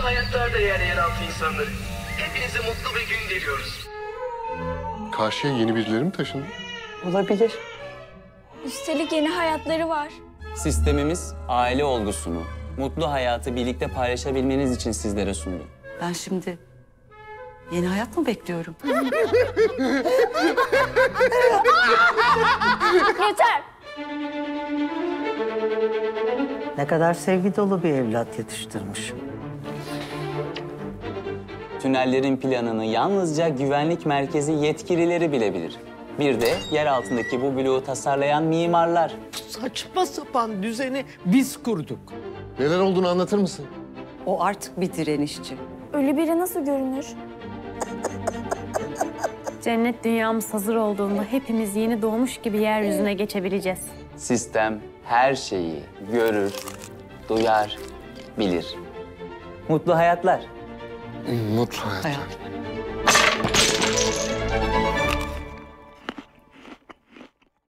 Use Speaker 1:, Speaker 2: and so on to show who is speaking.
Speaker 1: hayatlarda yeraltı insanları. Hepinize mutlu bir gün diliyoruz.
Speaker 2: Karşıya yeni birileri mi taşındı?
Speaker 3: Olabilir.
Speaker 4: Üstelik yeni hayatları var.
Speaker 5: Sistemimiz aile olgusunu, mutlu hayatı birlikte paylaşabilmeniz için sizlere sundu.
Speaker 3: Ben şimdi yeni hayat mı bekliyorum?
Speaker 4: Yeter.
Speaker 6: Ne kadar sevgi dolu bir evlat yetiştirmişim.
Speaker 5: Tünellerin planını yalnızca güvenlik merkezi yetkilileri bilebilir. Bir de yer altındaki bu bloğu tasarlayan mimarlar.
Speaker 6: Saçma sapan düzeni biz kurduk.
Speaker 2: Neler olduğunu anlatır mısın?
Speaker 3: O artık bir direnişçi.
Speaker 4: Ölü biri nasıl görünür?
Speaker 7: Cennet dünyamız hazır olduğunda hepimiz yeni doğmuş gibi yeryüzüne geçebileceğiz.
Speaker 5: Sistem her şeyi görür, duyar, bilir. Mutlu hayatlar.
Speaker 2: Mutlu hayatlar.
Speaker 3: Hayat.